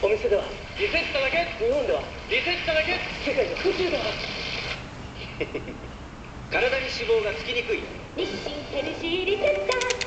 お店ではリセットだけ、 日本ではリセットだけ。 世界の空中では体に脂肪がつきにくい。 日清ヘルシーリセッター